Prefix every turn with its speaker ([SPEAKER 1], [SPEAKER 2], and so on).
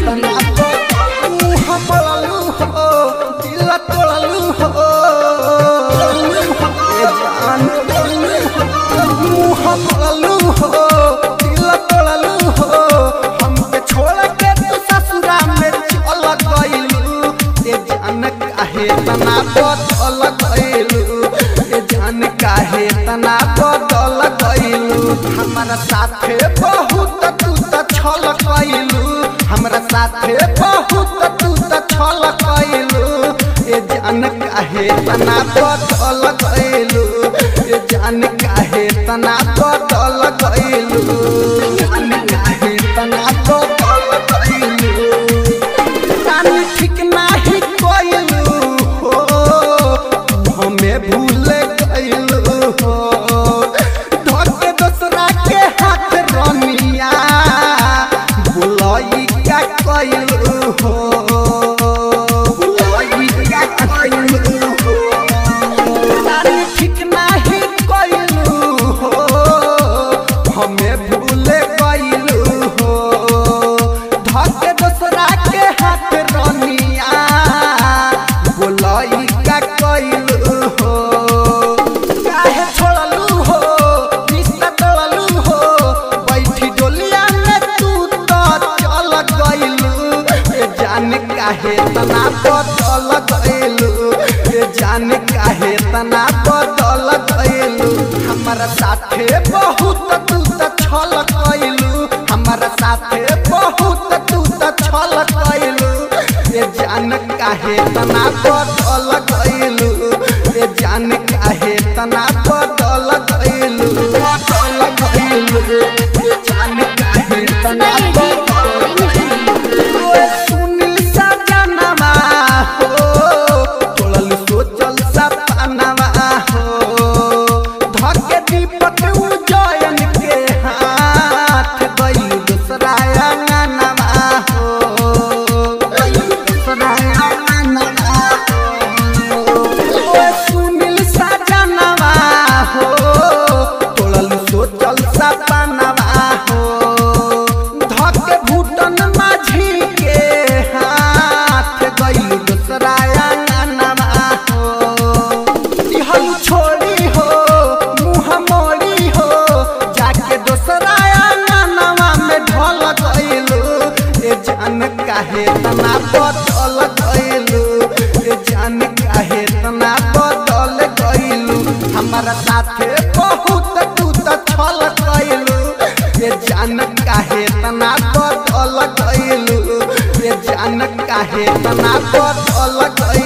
[SPEAKER 1] तना मुँह पड़लू हो दिल तोड़लू हो जान मुँह पड़लू हो दिल तोड़लू हो हमके छोड़ के तू ससुरा में चल गइलू ए जान काहे तना बदल गइलू ए जान काहे तना बदल गइलू हमारा साथे बहुत तू त छल गइलू हमरा साथे बहुत तू त छल गइलू ए जान काहे तना बदल गइलू ए जान काहे तना बदल गइलू जान काहे तना बदल गइलू जान ठीक नाही गइलू हो हमें भूल गइलू हो धोके दूसरा के हाथ रनिया बुलाई क्या कइलू हो बुलाई क्या कइलू हो जान ठीक नाही गइलू हो हमें भूल गइलू हो धोके दूसरा के हाथ रनिया बुलाई क्या कइलू हो काहे छोड़लू हो रिश्ता तोड़लू हो बैठी डोलिया में तू तो चल गइलू ए जान काहे तना बदल गइलू ए जान काहे तना बदल गइलू हमारा साथे बहुत तू त छल गइलू हमारा साथे बहुत तू त छल गइलू ए जान काहे तना बदल गइलू ए जान काहे तना बदल गइलू बदल गइलू ए जान काहे तना बदल गइलू सुनील सजनवा हो तोड़ल सोचल सपनवा हो धके दीपक उजयन के हाथ गइलू दूसरा अंगनवा हो दूसरा अंगनवा सुनील सजनवा हो तोड़ल सोचल सपनवा हो धके भूटन माझी के हाथ गइलू दूसरा अंगनवा हो दिहल छोड़ी हो मुँह मोड़ी हो जाके दूसरा अंगनवा में ढल गइलू ए जान काहे तना बदल गइलू ए जान काहे तना बदल गइलू हमारा साथे बहुत तू त छल गइलू ए जान काहे तना बदल गइलू ए जान काहे तना बदल गइलू।